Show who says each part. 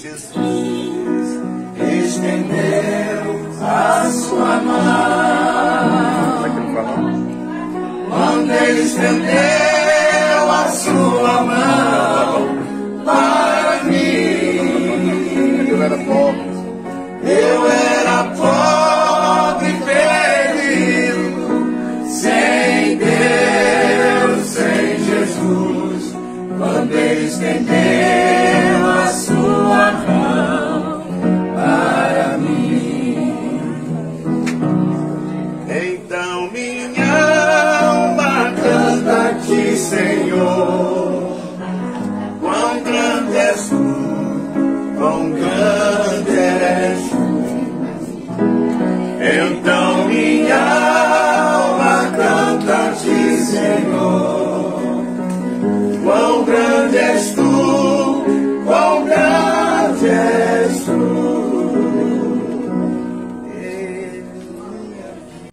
Speaker 1: Jesus estendeu a sua mão. Quando ele estendeu a sua mão para mim, eu era pobre, perdido, sem Deus, sem Jesus. Quando ele estendeu